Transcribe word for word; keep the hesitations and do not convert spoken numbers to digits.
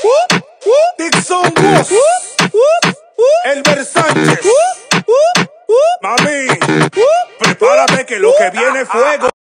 Dixon Woz, Elber Sánchez. Mami, prepárate que lo que viene es fuego.